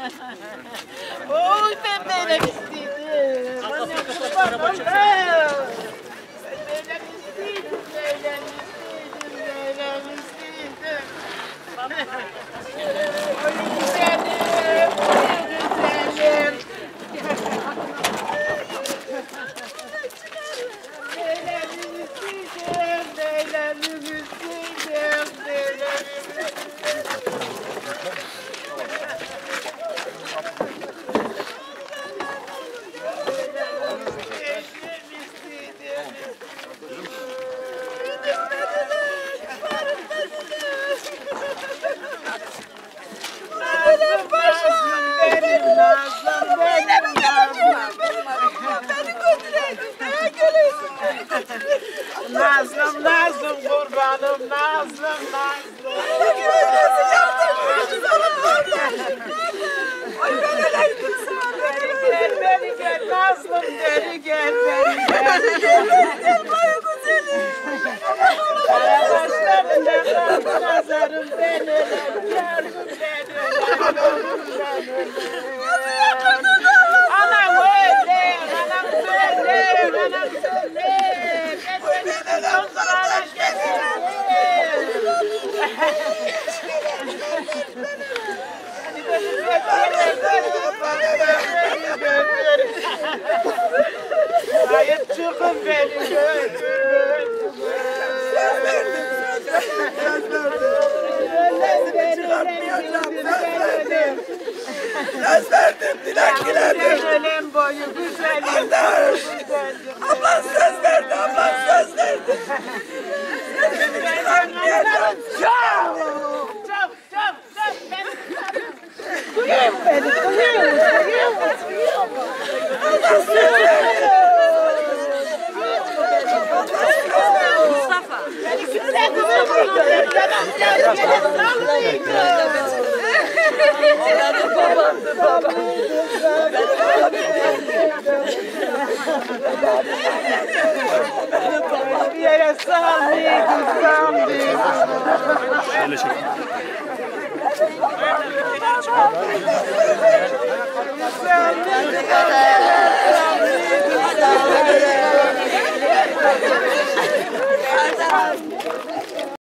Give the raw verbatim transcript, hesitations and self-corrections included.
Oy ben böyle istiydim. Annem kurban oldum. Ben böyle istiydim, böyle istiydim, böyle istiydim. Oy güzelim, oy güzelim. Beylerim istiydim, beylerim istiydim, beylerim istiydim. Nazlım, Nazlım kurbanım, Nazlım, Nazlım. Ay ben öyleydim sana. Gel, beni gel, Nazlım, beni gel, beni gel. Gel bana güzelim. Karabaşlarından kaldı nazarım, ben ölem, yarım ben ölem, yavrum ben ölem. Anam öyle, anam söyle, anam söyle. Ben seni çok sonra geldim. Hadi beni götür, beni götür. Hayır çıkın beni götür. Söz verdim, söz verdim. Söz verdim, dilek diledim. Ölüm boyu güzelim. Ablan söz verdi, ablan söz verdi. Çok, çok, çok, çok. Duyuyor beni, duyuyor, duyuyor, duyuyor. Allah söz verdi. Mustafa. Beni güzel kızım. Canım, canım, canım. Benim babamdı babam. Bir yere sağlayın, sağlayın. Şöyle çek. Sağlayın.